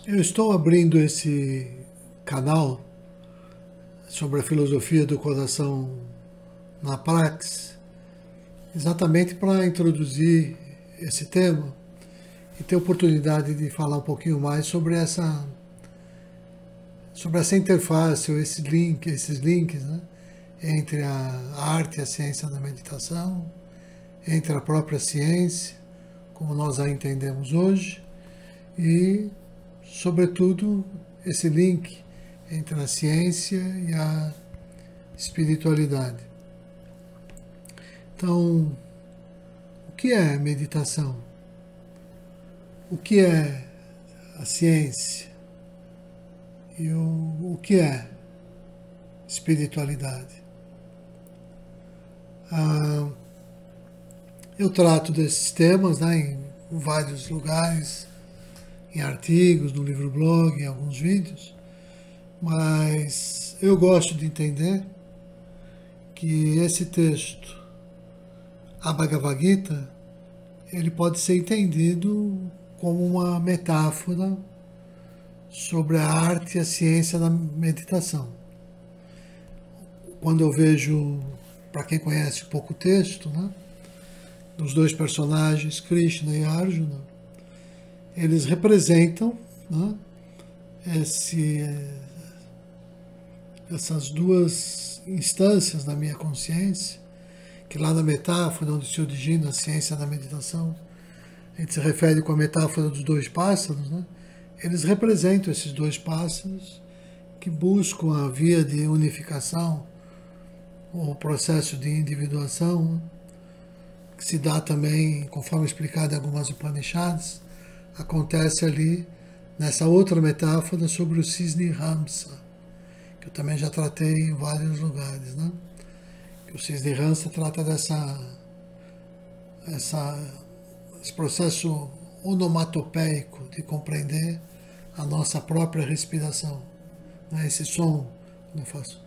Eu estou abrindo esse canal sobre a filosofia do coração na Praxis, exatamente para introduzir esse tema e ter oportunidade de falar um pouquinho mais sobre essa interface, ou esses links, né, entre a arte e a ciência da meditação, entre a própria ciência, como nós a entendemos hoje, e, sobretudo, esse link entre a ciência e a espiritualidade. Então, o que é meditação? O que é a ciência? E o que é espiritualidade? Eu trato desses temas, né, em vários lugares, em artigos, no livro-blog, em alguns vídeos, mas eu gosto de entender que esse texto, a Bhagavad Gita, ele pode ser entendido como uma metáfora sobre a arte e a ciência da meditação. Quando eu vejo, para quem conhece um pouco o texto, né, dos dois personagens, Krishna e Arjuna, eles representam, né, essas duas instâncias da minha consciência, que lá na metáfora onde se origina a ciência da meditação, a gente se refere com a metáfora dos dois pássaros, né? Eles representam esses dois pássaros que buscam a via de unificação, o processo de individuação, né, que se dá também, conforme explicado em algumas Upanishads, acontece ali nessa outra metáfora sobre o cisne Ramsa, que eu também já tratei em vários lugares, né? O cisne Ramsa trata esse processo onomatopeico de compreender a nossa própria respiração, né? Esse som que eu faço.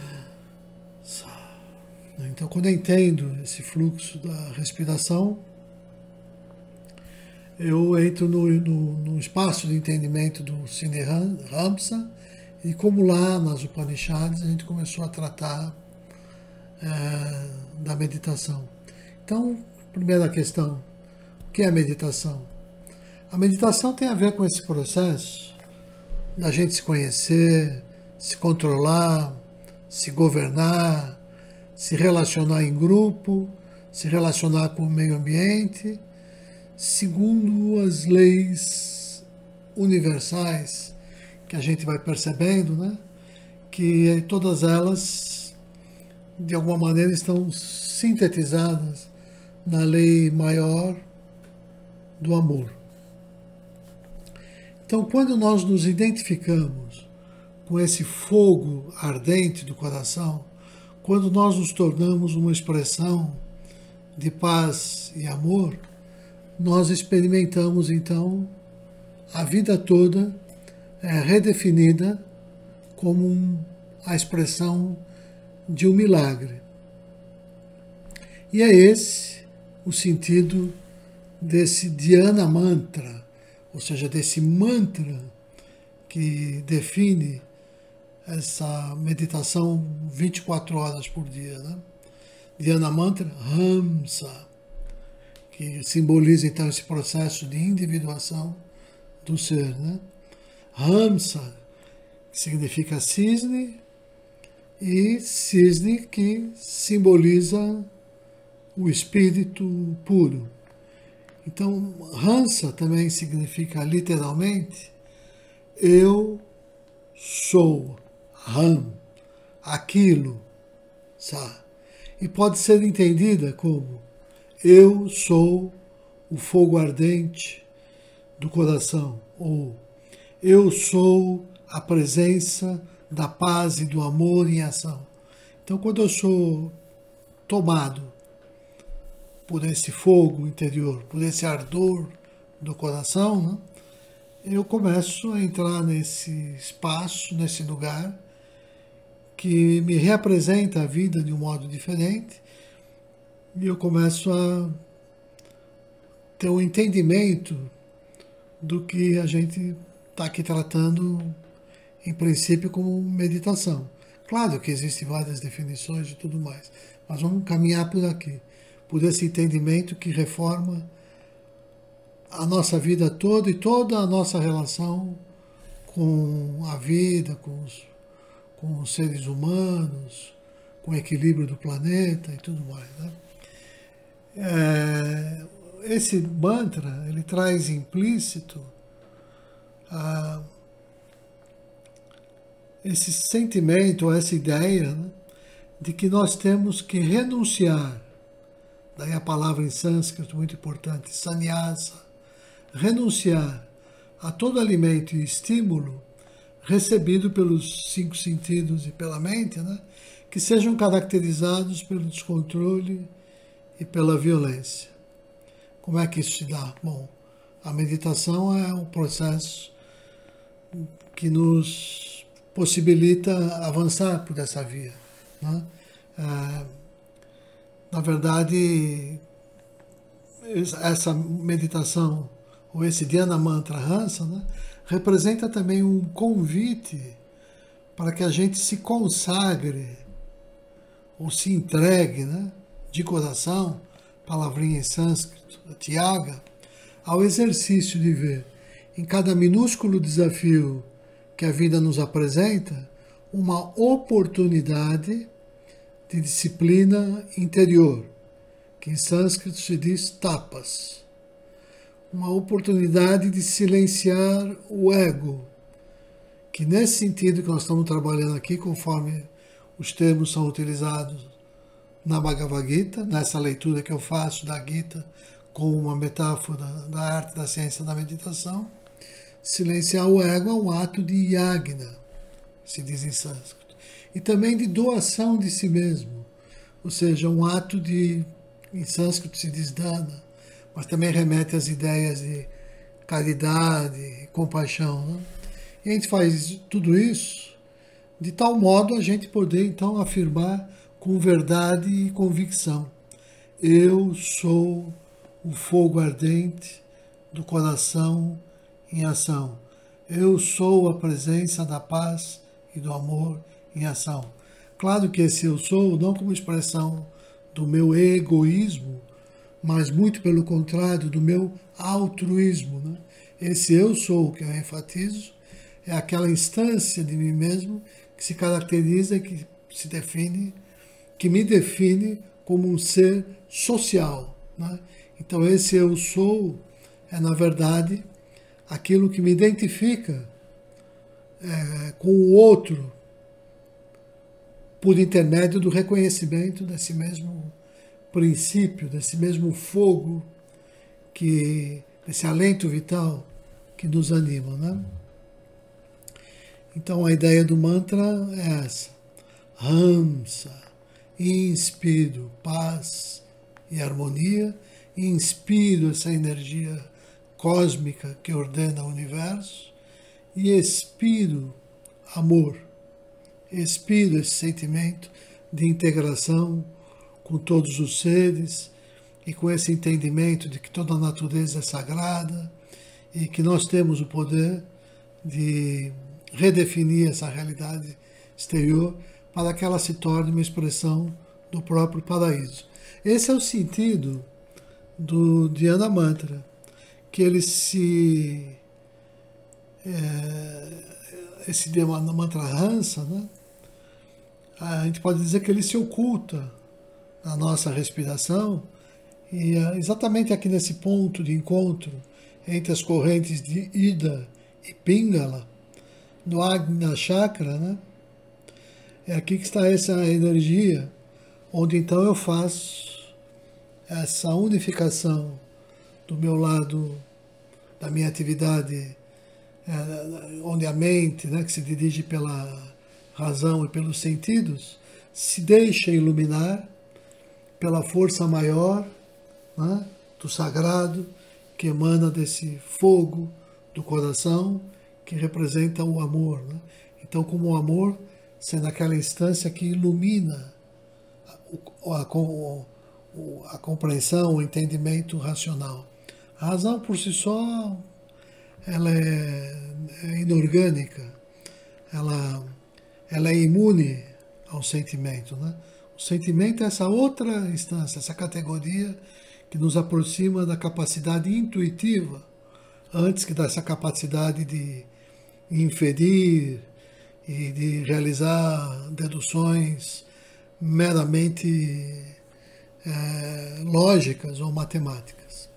Então, quando eu entendo esse fluxo da respiração, eu entro no espaço de entendimento do Cisne Ramsa, e como lá nas Upanishads a gente começou a tratar da meditação. Então, primeira questão, o que é meditação? A meditação tem a ver com esse processo da gente se conhecer, se controlar, se governar, se relacionar em grupo, se relacionar com o meio ambiente, segundo as leis universais que a gente vai percebendo, né? Que todas elas, de alguma maneira, estão sintetizadas na lei maior do amor. Então, quando nós nos identificamos com esse fogo ardente do coração, quando nós nos tornamos uma expressão de paz e amor, nós experimentamos, então, a vida toda redefinida como a expressão de um milagre. E é esse o sentido desse Dhyana Mantra, ou seja, desse mantra que define essa meditação 24 horas por dia, né? Dhyana Mantra Hamsa, que simboliza então esse processo de individuação do ser, né? Hamsa, que significa cisne, e cisne que simboliza o espírito puro. Então, Hamsa também significa literalmente eu sou, Ram, aquilo, Sa. E pode ser entendida como eu sou o fogo ardente do coração, ou eu sou a presença da paz e do amor em ação. Então, quando eu sou tomado por esse fogo interior, por esse ardor do coração, né, eu começo a entrar nesse espaço, nesse lugar, que me reapresenta a vida de um modo diferente, e eu começo a ter um entendimento do que a gente está aqui tratando, em princípio, como meditação. Claro que existem várias definições e tudo mais, mas vamos caminhar por aqui, por esse entendimento que reforma a nossa vida toda e toda a nossa relação com a vida, com os seres humanos, com o equilíbrio do planeta e tudo mais, né? Esse mantra, ele traz implícito esse sentimento, essa ideia, né, de que nós temos que renunciar, daí a palavra em sânscrito muito importante, sannyasa, renunciar a todo alimento e estímulo recebido pelos 5 sentidos e pela mente, né, que sejam caracterizados pelo descontrole e pela violência. Como é que isso se dá? Bom, a meditação é um processo que nos possibilita avançar por essa via, né? Na verdade, essa meditação, ou esse Dhyana Mantra Hansa, né, representa também um convite para que a gente se consagre, ou se entregue, né, de coração, palavrinha em sânscrito, Tyaga, ao exercício de ver em cada minúsculo desafio que a vida nos apresenta uma oportunidade de disciplina interior, que em sânscrito se diz tapas. Uma oportunidade de silenciar o ego, que nesse sentido que nós estamos trabalhando aqui, conforme os termos são utilizados na Bhagavad Gita, nessa leitura que eu faço da Gita como uma metáfora da arte, da ciência da meditação, silenciar o ego é um ato de yagna, se diz em sânscrito, e também de doação de si mesmo, ou seja, um ato de, em sânscrito se diz dana, mas também remete às ideias de caridade e compaixão, né? E a gente faz tudo isso de tal modo a gente poder então afirmar com verdade e convicção: eu sou o fogo ardente do coração em ação. Eu sou a presença da paz e do amor em ação. Claro que esse eu sou não como expressão do meu egoísmo, mas muito pelo contrário, do meu altruísmo, né? Esse eu sou que eu enfatizo é aquela instância de mim mesmo que se caracteriza e que se define, que me define como um ser social, né? Então esse eu sou é, na verdade, aquilo que me identifica com o outro por intermédio do reconhecimento desse mesmo princípio, desse mesmo fogo, desse alento vital que nos anima, né? Então a ideia do mantra é essa: Hamsa, inspiro paz e harmonia, inspiro essa energia cósmica que ordena o universo e expiro amor, expiro esse sentimento de integração com todos os seres e com esse entendimento de que toda a natureza é sagrada e que nós temos o poder de redefinir essa realidade exterior para que ela se torne uma expressão do próprio paraíso. Esse é o sentido do Dhyana Mantra, que ele esse Dhyana Mantra Hansa, né? A gente pode dizer que ele se oculta na nossa respiração e exatamente aqui nesse ponto de encontro entre as correntes de Ida e Pingala, no Ajna Chakra, né? É aqui que está essa energia, onde então eu faço essa unificação do meu lado, da minha atividade, onde a mente, né, que se dirige pela razão e pelos sentidos, se deixa iluminar pela força maior, né, do sagrado, que emana desse fogo do coração, que representa o amor, né? Então, como o amor sendo aquela instância que ilumina a compreensão, o entendimento racional. A razão por si só, ela inorgânica, ela é imune ao sentimento, né? O sentimento é essa outra instância, essa categoria que nos aproxima da capacidade intuitiva, antes que dessa capacidade de inferir e de realizar deduções meramente lógicas ou matemáticas.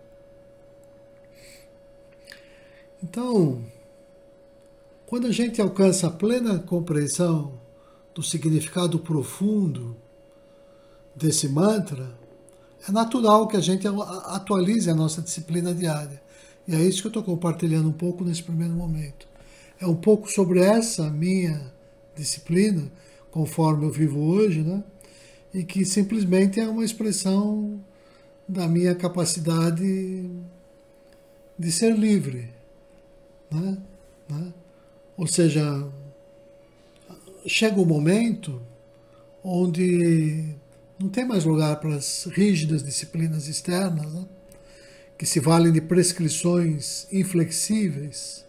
Então, quando a gente alcança a plena compreensão do significado profundo desse mantra, é natural que a gente atualize a nossa disciplina diária. E é isso que eu estou compartilhando um pouco nesse primeiro momento. É um pouco sobre essa minha disciplina, conforme eu vivo hoje, né? E que simplesmente é uma expressão da minha capacidade de ser livre, né? Ou seja, chega um momento onde não tem mais lugar para as rígidas disciplinas externas, né? Que se valem de prescrições inflexíveis.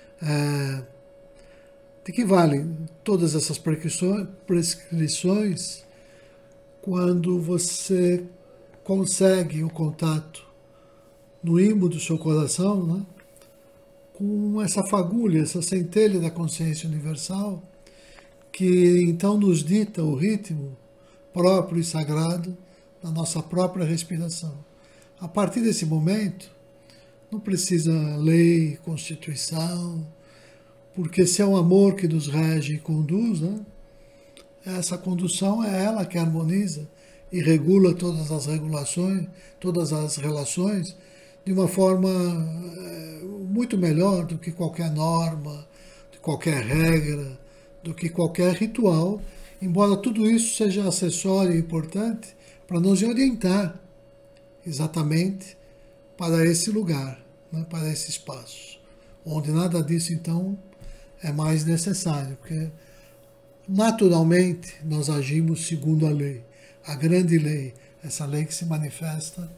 De que valem todas essas prescrições quando você consegue o contato no imo do seu coração, né? Com essa fagulha, essa centelha da consciência universal, que então nos dita o ritmo próprio e sagrado da nossa própria respiração. A partir desse momento, não precisa lei, constituição, porque se é o amor que nos rege e conduz, né? Essa condução é ela que harmoniza e regula todas as regulações, todas as relações, de uma forma muito melhor do que qualquer norma, de qualquer regra, do que qualquer ritual, embora tudo isso seja acessório e importante para nos orientar exatamente para esse lugar, né, para esse espaço, onde nada disso então é mais necessário, porque naturalmente nós agimos segundo a lei, a grande lei, essa lei que se manifesta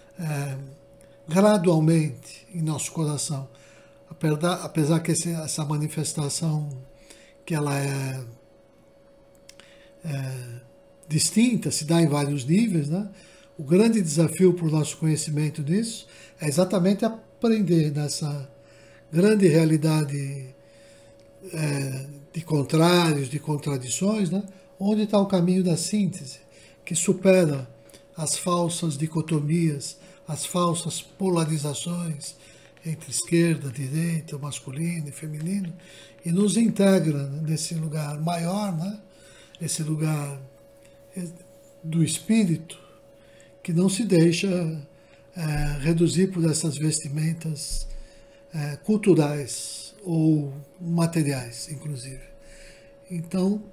gradualmente em nosso coração, apesar que essa manifestação que ela é distinta, se dá em vários níveis, né? O grande desafio para o nosso conhecimento disso é exatamente aprender nessa grande realidade de contrários, de contradições, né? Onde está o caminho da síntese, que supera as falsas dicotomias, as falsas polarizações entre esquerda, direita, masculino e feminino, e nos integra nesse lugar maior, né? Esse lugar do espírito, que não se deixa reduzir por essas vestimentas culturais ou materiais, inclusive. Então,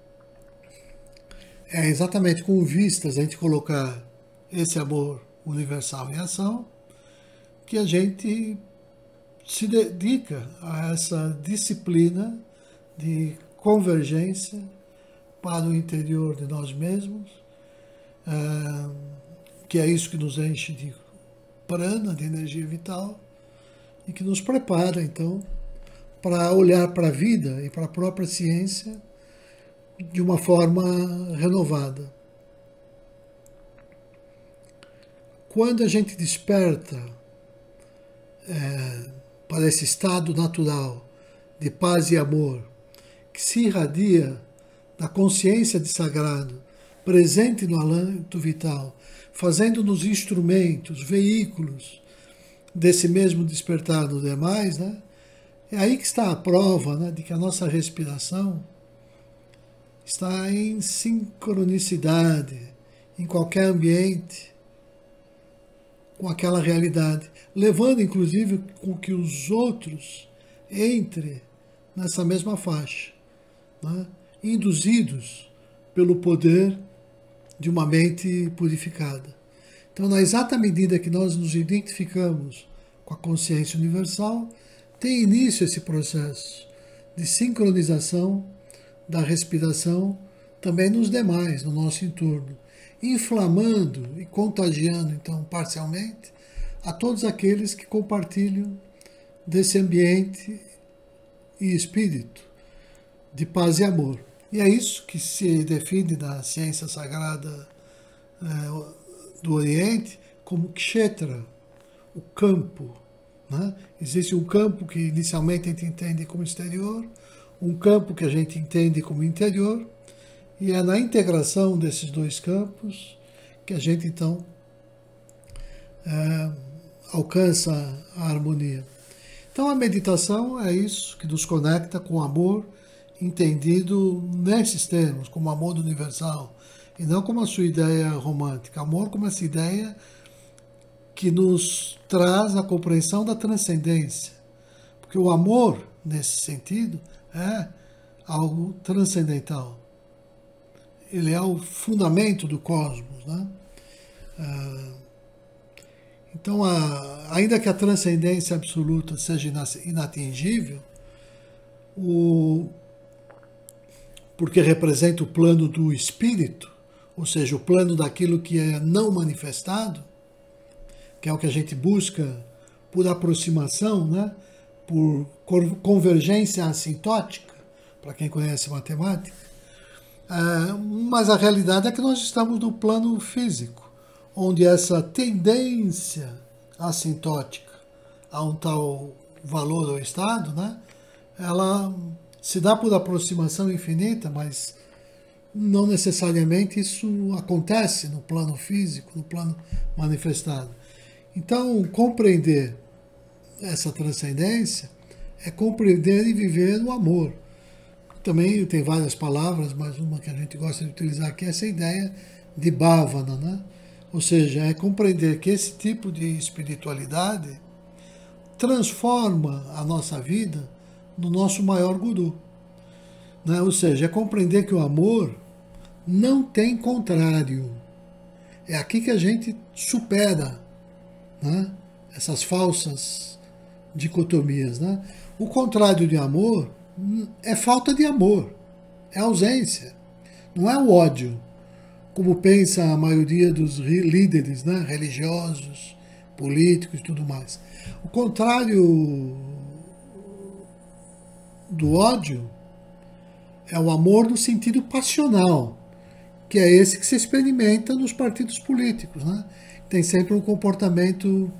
é exatamente com vistas a gente colocar esse amor universal em ação que a gente se dedica a essa disciplina de convergência para o interior de nós mesmos, que é isso que nos enche de prana, de energia vital, e que nos prepara, então, para olhar para a vida e para a própria ciência de uma forma renovada. Quando a gente desperta para esse estado natural de paz e amor, que se irradia da consciência de sagrado, presente no alento vital, fazendo-nos instrumentos, veículos desse mesmo despertar dos demais, né? É aí que está a prova, né, de que a nossa respiração está em sincronicidade, em qualquer ambiente, com aquela realidade, levando inclusive com que os outros entrem nessa mesma faixa, né, induzidos pelo poder de uma mente purificada. Então, na exata medida que nós nos identificamos com a consciência universal, tem início esse processo de sincronização da respiração também nos demais, no nosso entorno, inflamando e contagiando, então, parcialmente, a todos aqueles que compartilham desse ambiente e espírito, de paz e amor. E é isso que se define na ciência sagrada do Oriente como kshetra, o campo. Né? Existe um campo que inicialmente a gente entende como exterior, um campo que a gente entende como interior, e é na integração desses dois campos que a gente então alcança a harmonia. Então a meditação é isso que nos conecta com o amor entendido nesses termos, como amor universal, e não como a sua ideia romântica. Amor como essa ideia que nos traz a compreensão da transcendência. Porque o amor, nesse sentido, é algo transcendental. Ele é o fundamento do cosmos. Né? Então, ainda que a transcendência absoluta seja inatingível, porque representa o plano do espírito, ou seja, o plano daquilo que é não manifestado, que é o que a gente busca por aproximação, né? Por convergência assintótica, para quem conhece matemática. Mas a realidade é que nós estamos no plano físico, onde essa tendência assintótica a um tal valor ou estado, né? Ela se dá por aproximação infinita, mas não necessariamente isso acontece no plano físico, no plano manifestado. Então, compreender essa transcendência é compreender e viver o amor. Também tem várias palavras, mas uma que a gente gosta de utilizar aqui é essa ideia de bhavana, né? Ou seja, é compreender que esse tipo de espiritualidade transforma a nossa vida no nosso maior guru. Né? Ou seja, é compreender que o amor não tem contrário. É aqui que a gente supera, né? Essas falsas dicotomias. Né? O contrário de amor é falta de amor, é ausência, não é o ódio, como pensa a maioria dos líderes, né? Religiosos, políticos e tudo mais. O contrário do ódio é o amor no sentido passional, que é esse que se experimenta nos partidos políticos. Né? Tem sempre um comportamento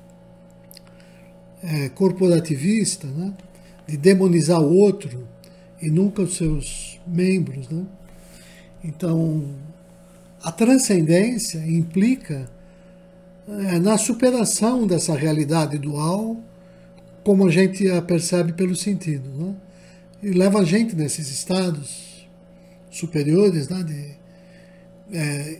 corporativista, né? De demonizar o outro e nunca os seus membros. Né? Então, a transcendência implica na superação dessa realidade dual, como a gente a percebe pelo sentido. Né? E leva a gente nesses estados superiores, né? De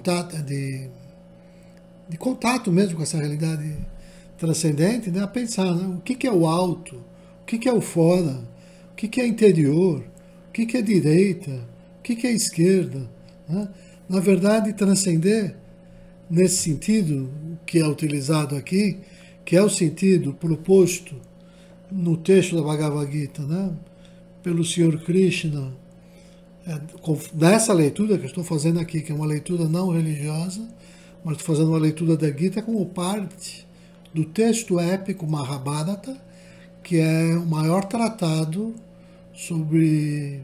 contato mesmo com essa realidade transcendente, né? A pensar, né? O que é o alto, o que é o fora, o que é interior, o que é direita, o que é esquerda. Né? Na verdade, transcender, nesse sentido que é utilizado aqui, que é o sentido proposto no texto da Bhagavad Gita, né? Pelo Sr. Krishna, nessa leitura que eu estou fazendo aqui, que é uma leitura não religiosa, mas estou fazendo uma leitura da Gita como parte do texto épico Mahabharata, que é o maior tratado sobre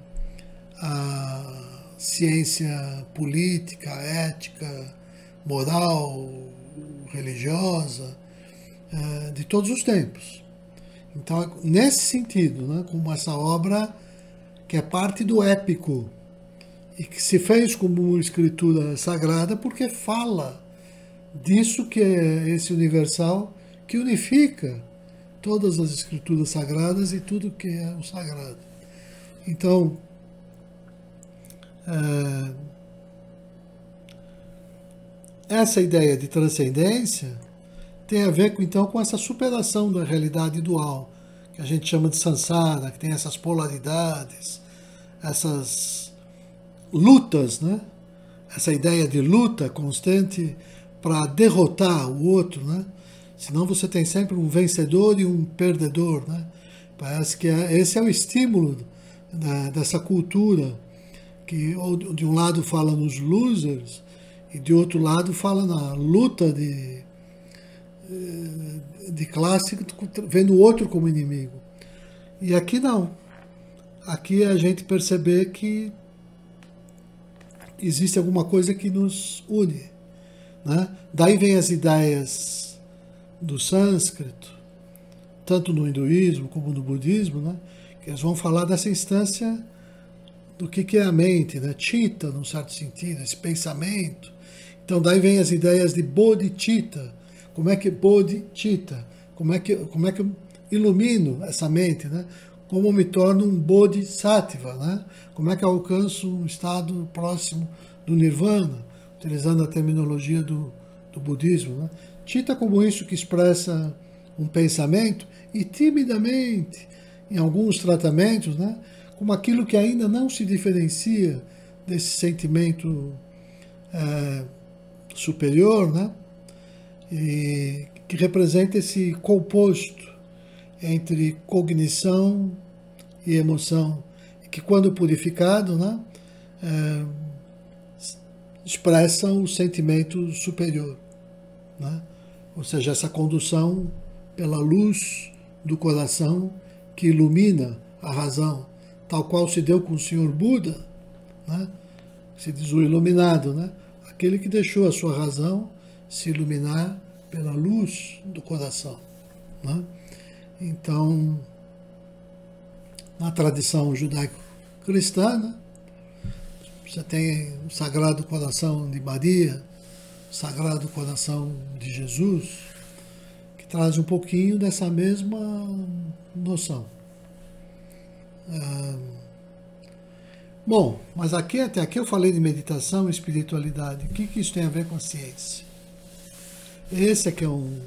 a ciência política, ética, moral, religiosa, de todos os tempos. Então, nesse sentido, né, como essa obra que é parte do épico e que se fez como escritura sagrada porque fala disso que é esse universal que unifica todas as escrituras sagradas e tudo que é o sagrado. Então, essa ideia de transcendência tem a ver então com essa superação da realidade dual, que a gente chama de samsara, que tem essas polaridades, essas lutas, né? Essa ideia de luta constante para derrotar o outro, né? Senão você tem sempre um vencedor e um perdedor, né? Parece que esse é o estímulo dessa cultura, que de um lado fala nos losers e de outro lado fala na luta de classe, vendo o outro como inimigo. E aqui não. Aqui é a gente perceber que existe alguma coisa que nos une, né? Daí vem as ideias do sânscrito, tanto no hinduísmo como no budismo, né? Que eles vão falar dessa instância do que é a mente, né? Chitta, num certo sentido, esse pensamento. Então daí vem as ideias de bodhicitta. Como é que bodhicitta? Como é que eu ilumino essa mente, né? Como eu me torno um bodhisattva, né? Como é que eu alcanço um estado próximo do nirvana, utilizando a terminologia do budismo, né? Chitta como isso que expressa um pensamento e timidamente, em alguns tratamentos, né? Como aquilo que ainda não se diferencia desse sentimento superior, né? E que representa esse composto entre cognição e emoção, que quando purificado, né, expressa o sentimento superior, né? Ou seja, essa condução pela luz do coração que ilumina a razão, tal qual se deu com o Senhor Buda, né? Se diz o iluminado, né? Aquele que deixou a sua razão se iluminar pela luz do coração, né? Então, na tradição judaico-cristã, né, você tem o Sagrado Coração de Maria, o Sagrado Coração de Jesus, que traz um pouquinho dessa mesma noção. Bom, mas até aqui eu falei de meditação e espiritualidade. O que isso tem a ver com a ciência? Esse é que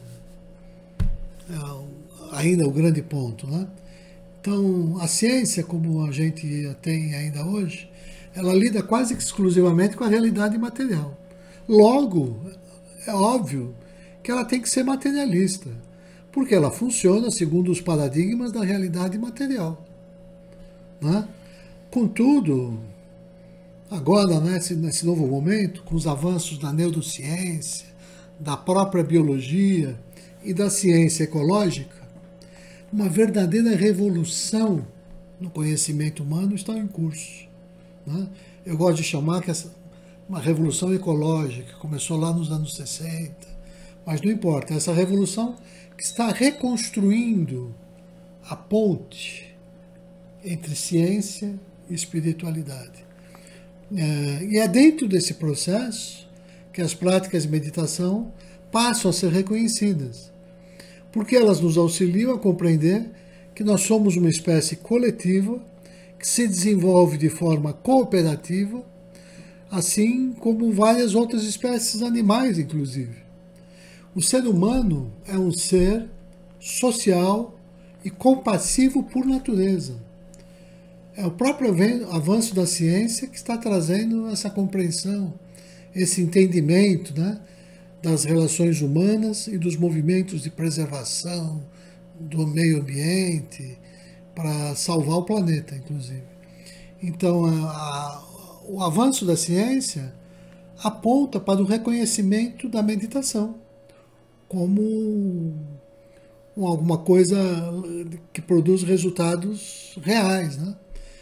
ainda o grande ponto, né? Então, a ciência, como a gente a tem ainda hoje, ela lida quase que exclusivamente com a realidade material. Logo, é óbvio que ela tem que ser materialista, porque ela funciona segundo os paradigmas da realidade material, né? Contudo, agora, né, nesse novo momento, com os avanços da neurociência, da própria biologia e da ciência ecológica, uma verdadeira revolução no conhecimento humano está em curso, né? Eu gosto de chamar que uma revolução ecológica, que começou lá nos anos 60, mas não importa, essa revolução que está reconstruindo a ponte entre ciência e espiritualidade. E é dentro desse processo que as práticas de meditação passam a ser reconhecidas, porque elas nos auxiliam a compreender que nós somos uma espécie coletiva que se desenvolve de forma cooperativa, assim como várias outras espécies animais, inclusive. O ser humano é um ser social e compassivo por natureza. É o próprio avanço da ciência que está trazendo essa compreensão, esse entendimento, né, das relações humanas e dos movimentos de preservação do meio ambiente para salvar o planeta, inclusive. Então, o avanço da ciência aponta para o reconhecimento da meditação como alguma coisa que produz resultados reais, né?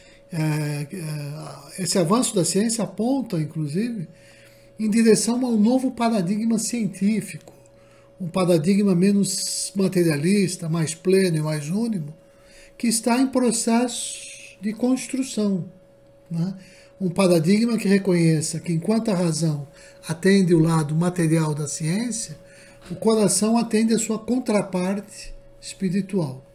Esse avanço da ciência aponta, inclusive, em direção a um novo paradigma científico, um paradigma menos materialista, mais pleno e mais único, que está em processo de construção, né? Um paradigma que reconheça que, enquanto a razão atende o lado material da ciência, o coração atende a sua contraparte espiritual.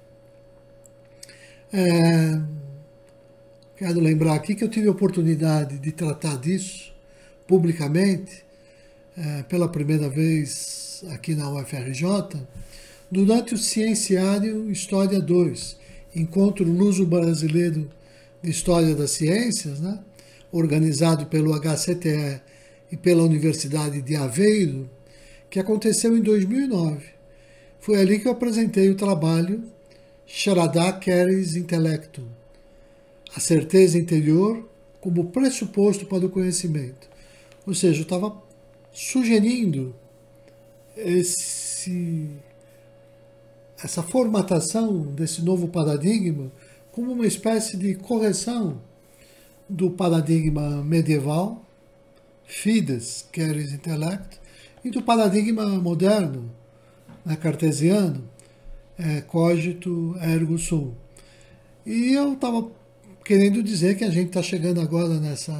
Quero lembrar aqui que eu tive a oportunidade de tratar disso publicamente, pela primeira vez aqui na UFRJ, durante o Cienciário História 2, Encontro Luso-Brasileiro de História das Ciências, né, organizado pelo HCTE e pela Universidade de Aveiro, que aconteceu em 2009. Foi ali que eu apresentei o trabalho Sharada Keres Intellectum, a certeza interior como pressuposto para o conhecimento. Ou seja, eu estava sugerindo essa formatação desse novo paradigma como uma espécie de correção do paradigma medieval, fides, queres intellect, e do paradigma moderno, né, cartesiano, cogito ergo sum. E eu estava querendo dizer que a gente está chegando agora nessa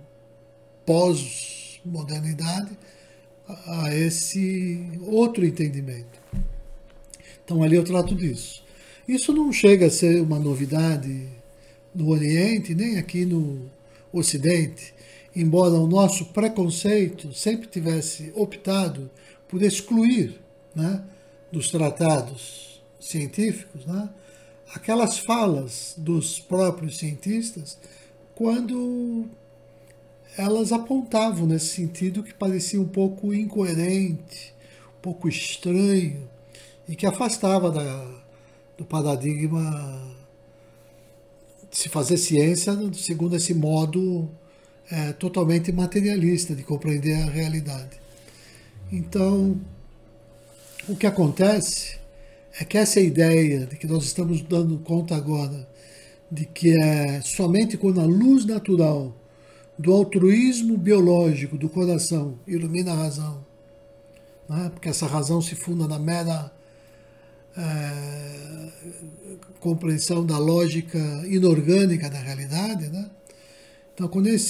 pós-modernidade a esse outro entendimento. Então ali eu trato disso. Isso não chega a ser uma novidade no Oriente, nem aqui no Ocidente, embora o nosso preconceito sempre tivesse optado por excluir, né, dos tratados científicos, né, aquelas falas dos próprios cientistas quando elas apontavam nesse sentido que parecia um pouco incoerente, um pouco estranho e que afastava do paradigma de se fazer ciência segundo esse modo totalmente materialista de compreender a realidade. Então, o que acontece é que essa ideia de que nós estamos dando conta agora de que é somente quando a luz natural do altruísmo biológico do coração ilumina a razão, né? Porque essa razão se funda na mera compreensão da lógica inorgânica da realidade, né? Então,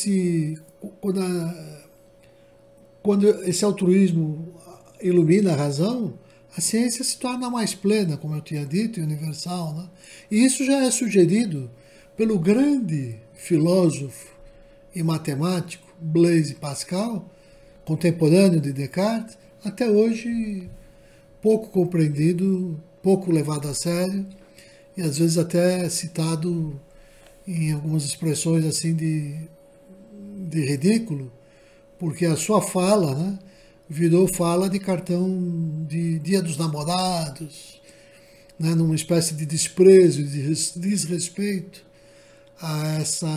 quando esse altruísmo ilumina a razão, a ciência se torna mais plena, como eu tinha dito, e universal, né? E isso já é sugerido pelo grande filósofo e matemático Blaise Pascal, contemporâneo de Descartes, até hoje pouco compreendido, pouco levado a sério e às vezes até citado em algumas expressões assim de ridículo, porque a sua fala, né, virou fala de cartão de Dia dos Namorados, né, numa espécie de desprezo, de desrespeito a essa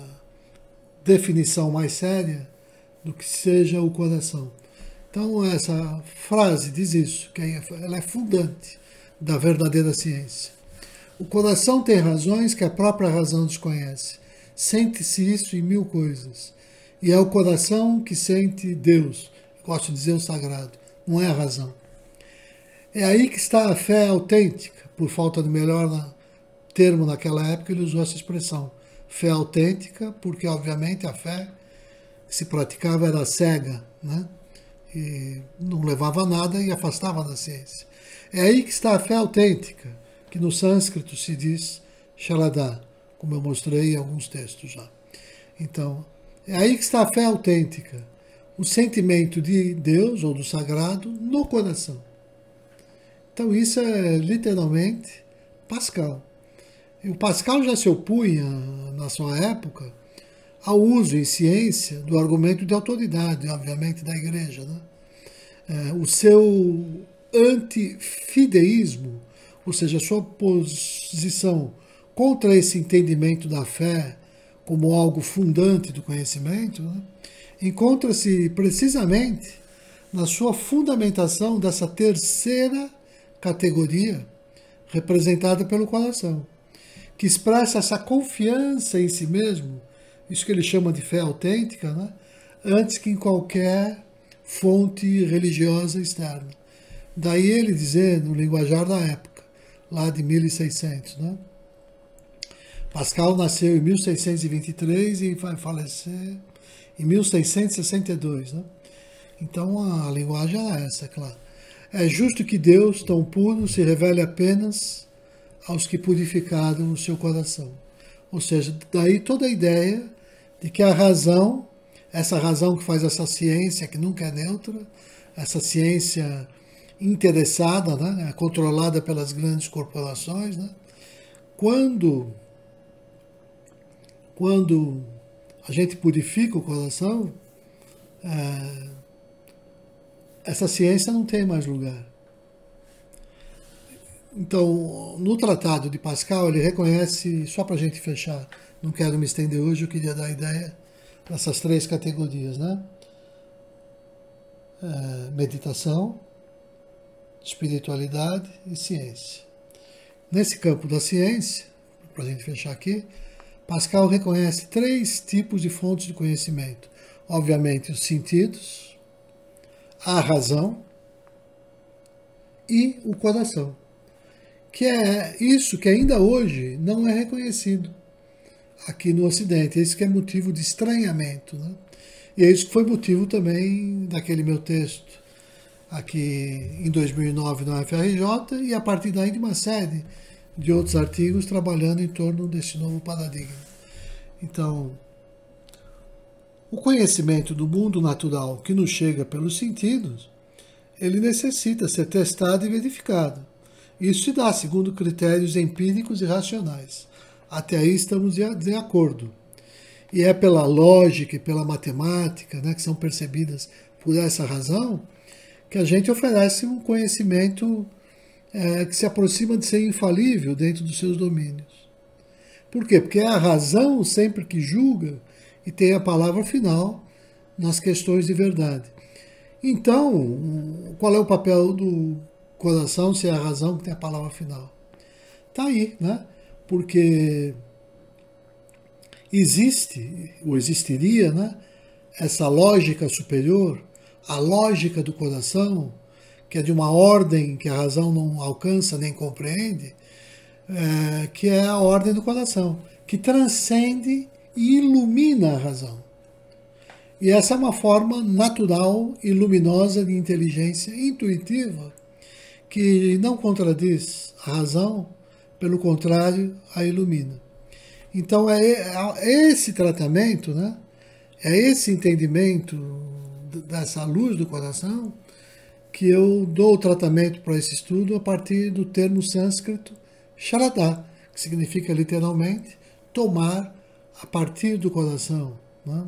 definição mais séria do que seja o coração. Então essa frase diz isso, que ela é fundante da verdadeira ciência. O coração tem razões que a própria razão desconhece. Sente-se isso em mil coisas. E é o coração que sente Deus. Gosto de dizer o sagrado. Não é a razão. É aí que está a fé autêntica. Por falta de melhor termo naquela época, ele usou essa expressão. Fé autêntica, porque obviamente a fé que se praticava era cega, né? E não levava a nada e afastava da ciência. É aí que está a fé autêntica, que no sânscrito se diz Shalada, como eu mostrei em alguns textos já. Então, é aí que está a fé autêntica, o sentimento de Deus ou do sagrado no coração. Então isso é literalmente Pascal. E o Pascal já se opunha, na sua época, ao uso em ciência do argumento de autoridade, obviamente, da igreja, né? O seu antifideísmo, ou seja, a sua posição contra esse entendimento da fé como algo fundante do conhecimento, né, encontra-se precisamente na sua fundamentação dessa terceira categoria representada pelo coração, que expressa essa confiança em si mesmo, isso que ele chama de fé autêntica, né, antes que em qualquer fonte religiosa externa. Daí ele dizer, no linguajar da época, lá de 1600, né? Pascal nasceu em 1623 e vai falecer em 1662, né? Então a linguagem era essa, é claro. É justo que Deus, tão puro, se revele apenas aos que purificaram o seu coração. Ou seja, daí toda a ideia de que a razão, essa razão que faz essa ciência que nunca é neutra, essa ciência interessada, né, controlada pelas grandes corporações, né, quando a gente purifica o coração, essa ciência não tem mais lugar. Então, no Tratado de Pascal, ele reconhece, só para a gente fechar, não quero me estender hoje, eu queria dar a ideia dessas três categorias, né? Meditação, espiritualidade e ciência. Nesse campo da ciência, para a gente fechar aqui, Pascal reconhece 3 tipos de fontes de conhecimento. Obviamente, os sentidos, a razão e o coração. Que é isso que ainda hoje não é reconhecido aqui no Ocidente. Esse que é motivo de estranhamento, né? E é isso que foi motivo também daquele meu texto aqui em 2009 no FRJ e a partir daí de uma série de outros artigos trabalhando em torno desse novo paradigma. Então, o conhecimento do mundo natural que nos chega pelos sentidos, ele necessita ser testado e verificado. Isso se dá segundo critérios empíricos e racionais. Até aí estamos de acordo. E é pela lógica e pela matemática, né, que são percebidas por essa razão, que a gente oferece um conhecimento que se aproxima de ser infalível dentro dos seus domínios. Por quê? Porque é a razão sempre que julga e tem a palavra final nas questões de verdade. Então, qual é o papel do coração se é a razão que tem a palavra final? Está aí, né? Porque existe, ou existiria, né, essa lógica superior, a lógica do coração, que é de uma ordem que a razão não alcança nem compreende, que é a ordem do coração, que transcende e ilumina a razão. E essa é uma forma natural e luminosa de inteligência intuitiva que não contradiz a razão, pelo contrário, a ilumina. Então é esse tratamento, né? É esse entendimento dessa luz do coração que eu dou o tratamento para esse estudo a partir do termo sânscrito Shraddha, que significa literalmente tomar a partir do coração, né?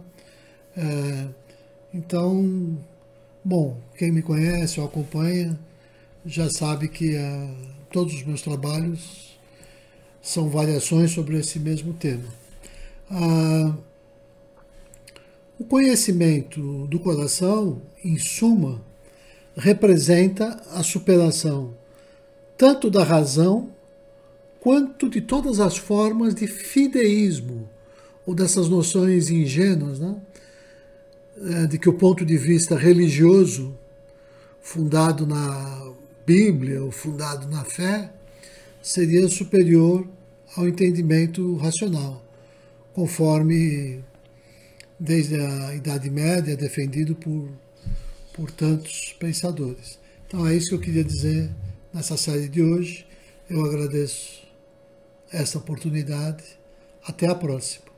Então, bom, quem me conhece ou acompanha já sabe que todos os meus trabalhos são variações sobre esse mesmo tema. O conhecimento do coração, em suma, representa a superação tanto da razão quanto de todas as formas de fideísmo, ou dessas noções ingênuas, né? De que o ponto de vista religioso, fundado na Bíblia ou fundado na fé, seria superior ao entendimento racional, conforme desde a Idade Média é defendido por tantos pensadores. Então é isso que eu queria dizer nessa série de hoje. Eu agradeço essa oportunidade. Até a próxima.